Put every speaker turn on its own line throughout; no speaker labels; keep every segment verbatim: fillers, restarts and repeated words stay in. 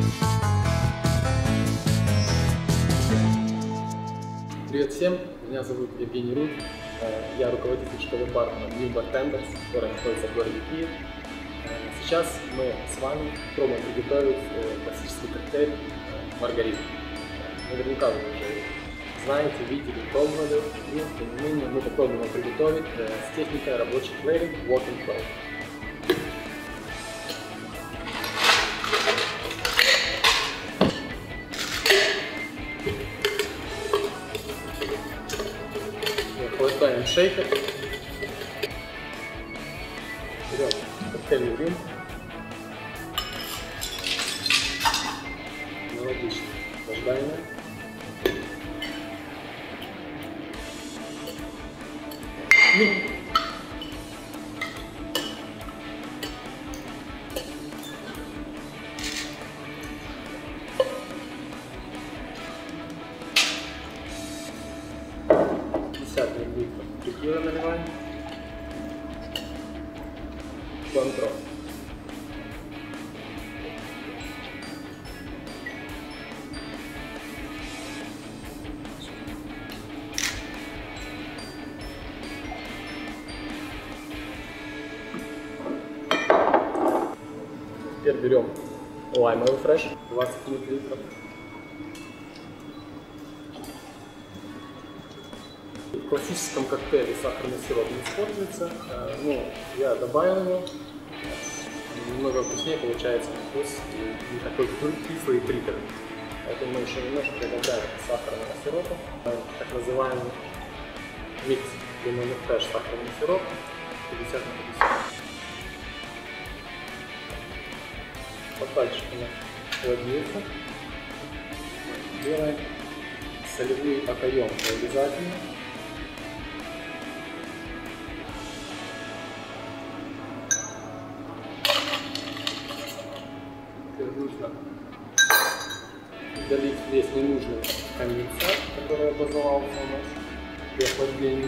Привет всем, меня зовут Евгений Рут, я руководитель школы бармена New Bartenders, которая находится в городе Киев. Сейчас мы с вами пробуем приготовить классический коктейль маргарита. Наверняка вы уже знаете, видели, пробовали, и тем не менее мы попробуем его приготовить с техникой рабочих флейринг walk and flow. Охлаждаем шейкер, берем коктейльный рюм, аналогично охлаждаем, и пятьдесят миллилитров текила наливаем, контроль. Теперь берем лаймовый фреш, двадцать миллилитров. В классическом коктейле сахарный сироп не используется, но я добавил его, немного вкуснее получается вкус и не такой кислый и приторный. Поэтому мы еще немножко добавляем сахарного сиропа, так называемый микс лимонный фреш сахарный сироп пятьдесят на пятьдесят. Бокальчик у нас холодильник. Делаем солевые окаемки обязательно. Теперь нужно удалить весь ненужный конденсат, который образовался у нас при охлаждении.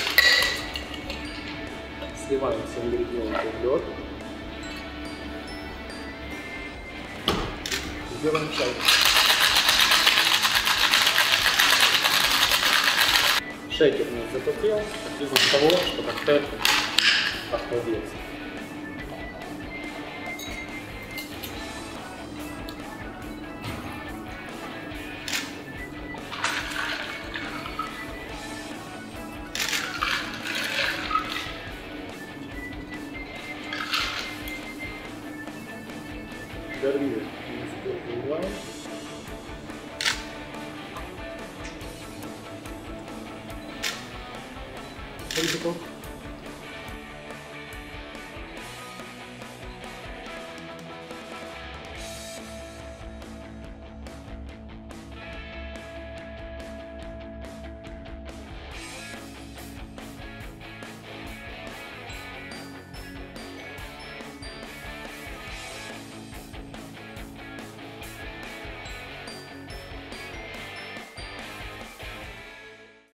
Сливаем все ингредиенты в лед. Делаем чай. Шейкер у нас запотел, признак того, что коктейль охладился. Гарнир мы заливаем. Рыбку.